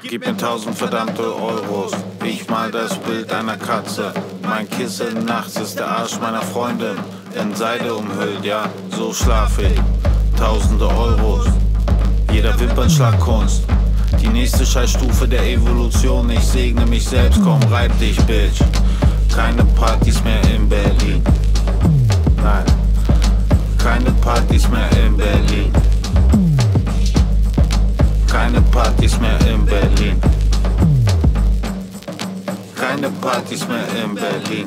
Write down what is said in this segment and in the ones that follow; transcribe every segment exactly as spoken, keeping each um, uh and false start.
Gib mir tausend verdammte Euros. Ich mal das Bild einer Katze. Mein Kissen nachts ist der Arsch meiner Freundin. In Seide umhüllt, ja, so schlaf ich. Tausende Euros. Jeder Wimpernschlag Kunst. Die nächste Scheißstufe der Evolution. Ich segne mich selbst, komm, reib dich, Bitch. Keine Partys mehr in Berlin. Nein. Keine Partys mehr in Berlin. Keine Partys mehr in Berlin. Keine Partys mehr in Berlin.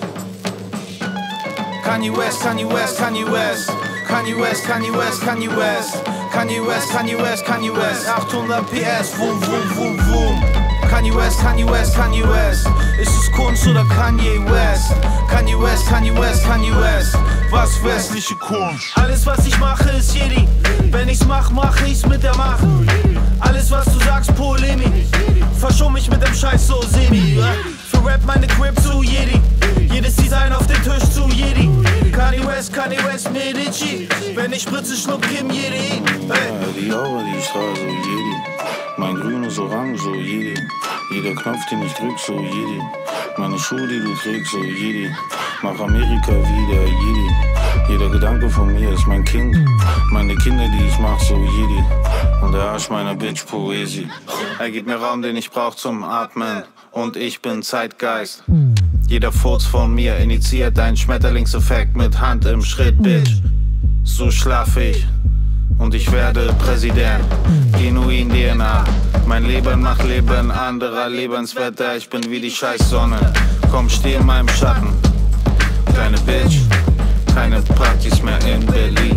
Kanye West, Kanye West, Kanye West. Kanye West, Kanye West, Kanye West. Kanye West, Kanye West, Kanye West. achthundert P S, wum, wum, wum, wum. Kanye West, Kanye West, Kanye West. Ist es Kunst oder Kanye West? Kanye West, Kanye West, Kanye West. Was westliche Kunst? Alles was ich mache ist Jedi. Wenn ich's mach, mach ich's mit der Macht. Alles was du sagst, Polemik. Verschon mich mit dem Scheiß so semi. Für Rap meine Grip zu Jedi. Jedes Design auf den Tisch zu Jedi. Kanye West, Kanye West, Medici. Wenn ich spritze, schluck Kim Jedi. Hey. Ja, die Aura, die strahlt so Jedi. Mein grünes Orange, so Jedi. Jeder Knopf, den ich drück, so Jedi. Meine Schuhe, die du trägst, so Jedi. Mach Amerika wieder, Jedi. Jeder Gedanke von mir ist mein Kind. Meine Kinder, die ich mach, so Jedi. Und der Arsch meiner Bitch, Poesie. Er gibt mir Raum, den ich brauch zum Atmen. Und ich bin Zeitgeist. Jeder Furz von mir initiiert einen Schmetterlingseffekt mit Hand im Schritt, Bitch. So schlaf ich. Und ich werde Präsident, genuin D N A. Mein Leben macht Leben anderer lebenswerter. Ich bin wie die Scheißsonne. Komm, steh in meinem Schatten. Kleine Bitch, keine Partys mehr in Berlin.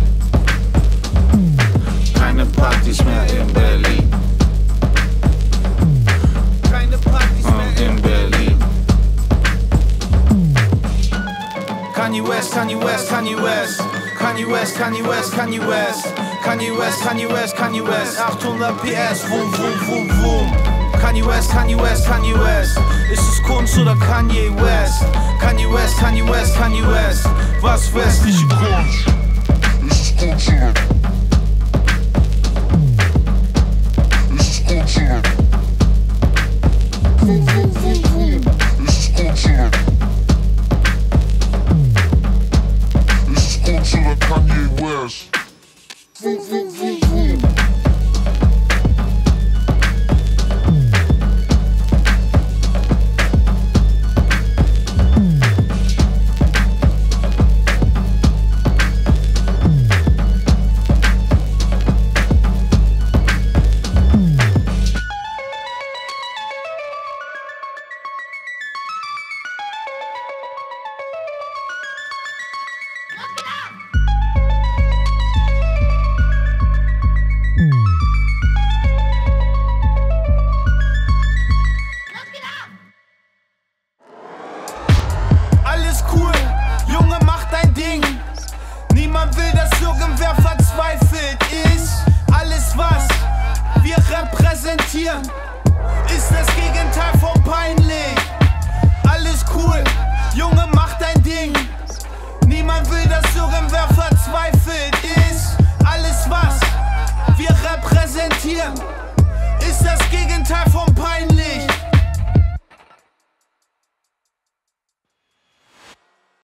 Keine Partys mehr in Berlin. Keine Partys mehr in Berlin. Kanye West, Kanye West, Kanye West. Kanye West, Kanye West, Kanye West. Kanye West, Kanye West, Kanye West. achthundert P S, wum, wum, wum, wum. Kanye West, Kanye West, Kanye West. Ist es Kunst oder Kanye West? Kanye West, Kanye West, Kanye West. Was westliche Kunst? Ist es Kunst oder? Ist es Kunst oder? Wum, wum, wum, wum. Ist es Kunst oder? Ist es Kunst oder Kanye West? Wum, wum, wum, wum. Alles cool, Junge, mach dein Ding. Niemand will, dass irgendwer verzweifelt ist. Alles, was wir repräsentieren, ist das Gegenteil von peinlich. Alles cool, Junge, mach dein Ding. Niemand will, dass irgendwer verzweifelt ist. Alles, was wir repräsentieren, ist das Gegenteil von peinlich.